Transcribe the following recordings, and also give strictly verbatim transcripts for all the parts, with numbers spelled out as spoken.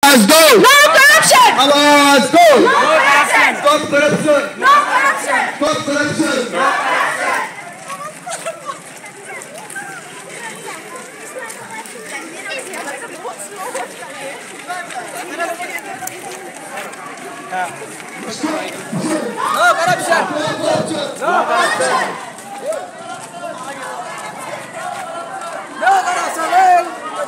Let's go! No corruption! Let's go! No corruption! Stop corruption! No corruption! Stop corruption! No corruption! No corruption! No corruption! No corruption!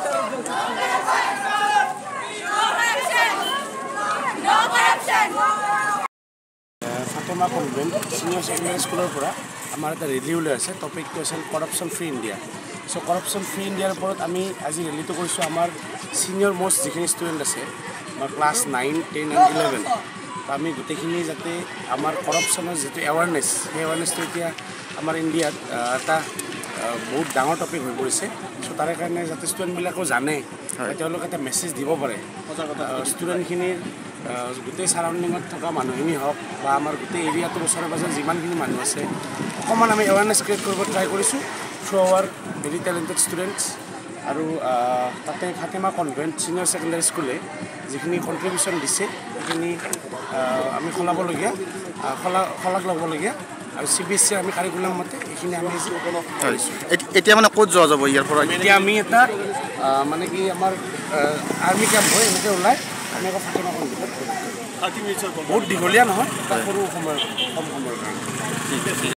No corruption! Fatima Convent Senior Secondary School পৰা আমাৰ এটা rally ওলাই আছে টপিকটো আছে corruption free India so corruption free ইণ্ডিয়াৰ ওপৰত আমি আজি ৰেলীটো কৰিছোঁ আমাৰ সিনিয়ৰ মোষ্ট যিখিনি ষ্টুডেণ্ট আছে আমাৰ class nine ten and eleven আমি গোটেইখিনি যাতে আমাৰ কৰাপশ্যনৰ যিটো এৱাৰনেছ সেই এৱাৰনেছটো এতিয়া আমাৰ ইণ্ডিয়াত এটা বহুত ডাঙৰ টপিক হৈ পৰিছে সো তাৰে কাৰণে যাতে ষ্টুডেণ্টবিলাকেও জানে তেওঁলোকে এটা মেছেজ দিব পাৰে ষ্টুডেণ্টখিনিৰ গোটেই সাৰাউণ্ডিঙত থকা মানুহখিনি হওক বা আমাৰ গোটেই এৰিয়াটোৰ ওচৰে পাজৰে যিমানখিনি মানুহ আছে অকণমান আমি এৱাৰনেছ ক্ৰিয়েট কৰিব ট্ৰাই কৰিছোঁ through our very talented students আৰু তাতে ফাতেমা কনভেণ্ট ছিনিয়ৰ ছেকেণ্ডেৰী স্কুলে যিখিনি কণ্ট্ৰিবিউশ্যন দিছে সেইখিনি আমি সলাবলগীয়া সলা শলাগ ল'বলগীয়া আৰু চি বি এছ চিৰ আমি কাৰিকুলাম মতে এইখিনি আমি এতিয়া মানে ক'ত যোৱা যাব ইয়াৰ পৰা এতিয়া আমি এটা মানে কি আমাৰ আৰ্মি কেম্প হয় এনেকৈ ওলাই আমি আকৌ ফাতেমা কনভেণ্টত বহুত দীঘলীয়া নহয় সৰু সময়ৰ কম সময়ৰ কাৰণে